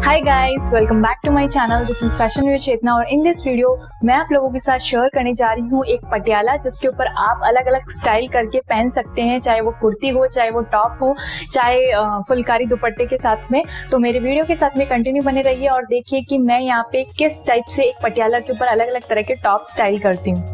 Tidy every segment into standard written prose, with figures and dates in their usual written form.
Hi guys, welcome back to my channel. This is fashion with Chetna और in this video मैं आप लोगों के साथ शेयर करने जा रही हूँ एक पटियाला, जिसके ऊपर आप अलग अलग स्टाइल करके पहन सकते हैं, चाहे वो कुर्ती हो, चाहे वो टॉप हो, चाहे फुलकारी दुपट्टे के साथ में। तो मेरे वीडियो के साथ में कंटिन्यू बने रहिए और देखिए कि मैं यहाँ पे किस टाइप से एक पटियाला के ऊपर अलग अलग तरह के टॉप स्टाइल करती हूँ।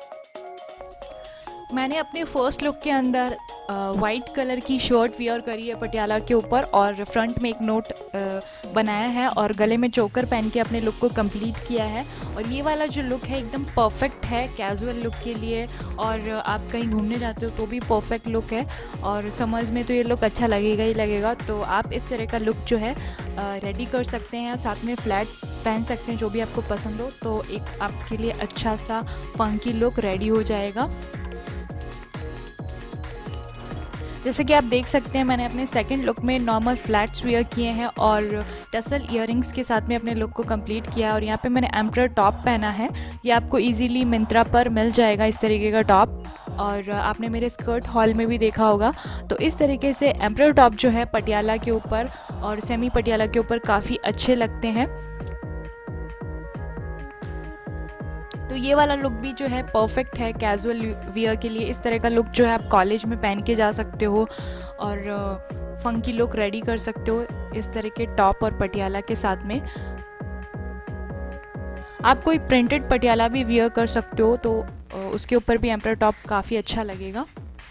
मैंने अपने फर्स्ट लुक के अंदर वाइट कलर की शर्ट वियर करी है पटियाला के ऊपर और फ्रंट में एक नोट बनाया है और गले में चोकर पहन के अपने लुक को कंप्लीट किया है। और ये वाला जो लुक है एकदम परफेक्ट है कैजुअल लुक के लिए, और आप कहीं घूमने जाते हो तो भी परफेक्ट लुक है और समर्स में तो ये लुक अच्छा लगेगा ही लगेगा। तो आप इस तरह का लुक जो है रेडी कर सकते हैं, साथ में फ्लैट पहन सकते हैं जो भी आपको पसंद हो, तो एक आपके लिए अच्छा सा फंकी लुक रेडी हो जाएगा। जैसे कि आप देख सकते हैं मैंने अपने सेकंड लुक में नॉर्मल फ्लैट्स वियर किए हैं और टसल इयररिंग्स के साथ में अपने लुक को कंप्लीट किया है। और यहाँ पे मैंने एम्प्रर टॉप पहना है, ये आपको इजीली मिंत्रा पर मिल जाएगा इस तरीके का टॉप, और आपने मेरे स्कर्ट हॉल में भी देखा होगा। तो इस तरीके से एम्प्रर टॉप जो है पटियाला के ऊपर और सेमी पटियाला के ऊपर काफ़ी अच्छे लगते हैं। तो ये वाला लुक भी जो है परफेक्ट है कैजुअल वियर के लिए। इस तरह का लुक जो है आप कॉलेज में पहन के जा सकते हो और फंकी लुक रेडी कर सकते हो इस तरह के टॉप और पटियाला के साथ में। आप कोई प्रिंटेड पटियाला भी वियर कर सकते हो तो उसके ऊपर भी एम्प्रर टॉप काफ़ी अच्छा लगेगा।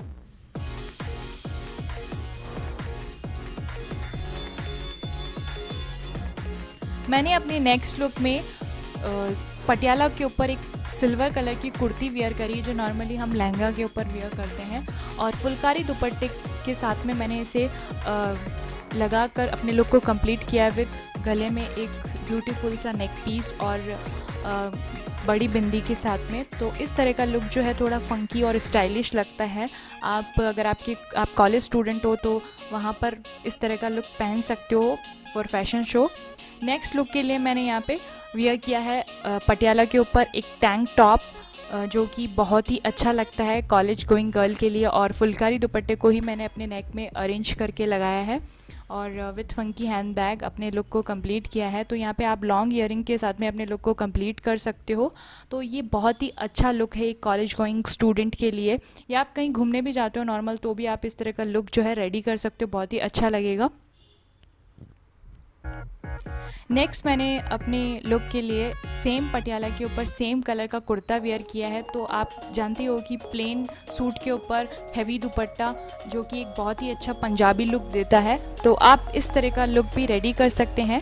मैंने अपने नेक्स्ट लुक में पटियाला के ऊपर एक सिल्वर कलर की कुर्ती वियर करी जो नॉर्मली हम लहंगा के ऊपर वियर करते हैं, और फुलकारी दुपट्टे के साथ में मैंने इसे लगा कर अपने लुक को कंप्लीट किया विद गले में एक ब्यूटीफुल सा नेक पीस और बड़ी बिंदी के साथ में। तो इस तरह का लुक जो है थोड़ा फंकी और स्टाइलिश लगता है। अगर आप कॉलेज स्टूडेंट हो तो वहाँ पर इस तरह का लुक पहन सकते हो for fashion show. Next look के लिए मैंने यहाँ पे वियर किया है पटियाला के ऊपर एक टैंक टॉप जो कि बहुत ही अच्छा लगता है कॉलेज गोइंग गर्ल के लिए, और फुलकारी दुपट्टे को ही मैंने अपने नेक में अरेंज करके लगाया है और विथ फंकी हैंड बैग अपने लुक को कंप्लीट किया है। तो यहाँ पे आप लॉन्ग ईयरिंग के साथ में अपने लुक को कंप्लीट कर सकते हो। तो ये बहुत ही अच्छा लुक है एक कॉलेज गोइंग स्टूडेंट के लिए, या आप कहीं घूमने भी जाते हो नॉर्मल तो भी आप इस तरह का लुक जो है रेडी कर सकते हो, बहुत ही अच्छा लगेगा। नेक्स्ट मैंने अपने लुक के लिए सेम पटियाला के ऊपर सेम कलर का कुर्ता वेयर किया है। तो आप जानते हो कि प्लेन सूट के ऊपर हैवी दुपट्टा जो कि एक बहुत ही अच्छा पंजाबी लुक देता है, तो आप इस तरह का लुक भी रेडी कर सकते हैं।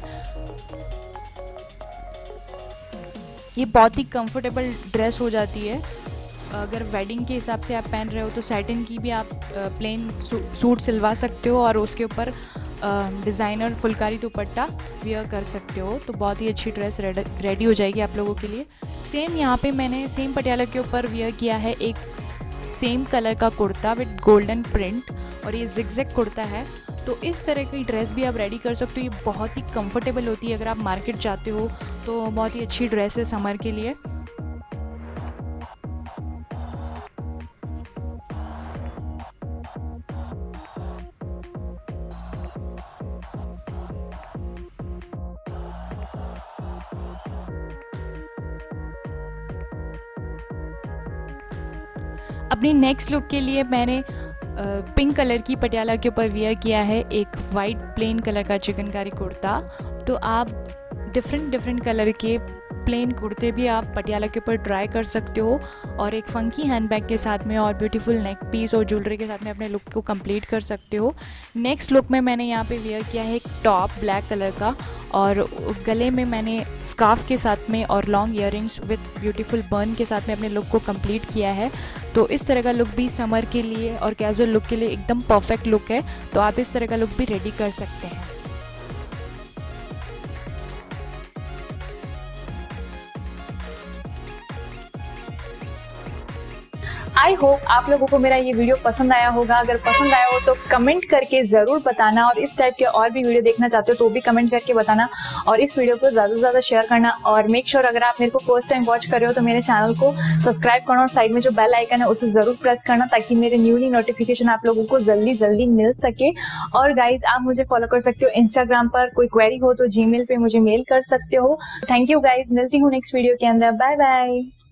ये बहुत ही कंफर्टेबल ड्रेस हो जाती है। अगर वेडिंग के हिसाब से आप पहन रहे हो तो सैटिन की भी आप प्लेन सूट सिलवा सकते हो और उसके ऊपर डिज़ाइनर फुलकारी दुपट्टा वियर कर सकते हो, तो बहुत ही अच्छी ड्रेस रेडी हो जाएगी आप लोगों के लिए। सेम यहाँ पे मैंने सेम पटियाला के ऊपर वियर किया है एक सेम कलर का कुर्ता विद गोल्डन प्रिंट, और ये जिगजैग कुर्ता है। तो इस तरह की ड्रेस भी आप रेडी कर सकते हो, ये बहुत ही कंफर्टेबल होती है। अगर आप मार्केट जाते हो तो बहुत ही अच्छी ड्रेस है समर के लिए। अपनी नेक्स्ट लुक के लिए मैंने पिंक कलर की पटियाला के ऊपर वियर किया है एक वाइट प्लेन कलर का चिकनकारी कुर्ता। तो आप डिफरेंट कलर के प्लेन कुर्ते भी आप पटियाला के ऊपर ट्राई कर सकते हो और एक फंकी हैंडबैग के साथ में और ब्यूटीफुल नेक पीस और ज्वेलरी के साथ में अपने लुक को कंप्लीट कर सकते हो। नेक्स्ट लुक में मैंने यहाँ पे वियर किया है एक टॉप ब्लैक कलर का, और गले में मैंने स्कार्फ के साथ में और long earrings with beautiful bun के साथ में अपने लुक को कंप्लीट किया है। तो इस तरह का लुक भी समर के लिए और कैजुअल लुक के लिए एकदम परफेक्ट लुक है, तो आप इस तरह का लुक भी रेडी कर सकते हैं। आई आई होप आप लोगों को मेरा ये वीडियो पसंद आया होगा। अगर पसंद आया हो तो कमेंट करके जरूर बताना, और इस टाइप के और भी वीडियो देखना चाहते हो तो भी कमेंट करके बताना, और इस वीडियो को ज्यादा से ज्यादा शेयर करना। और मेक श्योर अगर आप मेरे को फर्स्ट टाइम वॉच कर रहे हो तो मेरे चैनल को सब्सक्राइब करना और साइड में जो बेल आइकन है उसे जरूर प्रेस करना, ताकि मेरे न्यूली नोटिफिकेशन आप लोगों को जल्दी जल्दी मिल सके। और गाइज आप मुझे फॉलो कर सकते हो इंस्टाग्राम पर, कोई क्वेरी हो तो जीमेल पे मुझे मेल कर सकते हो। थैंक यू गाइज, मिलती हूँ नेक्स्ट वीडियो के अंदर। Bye bye.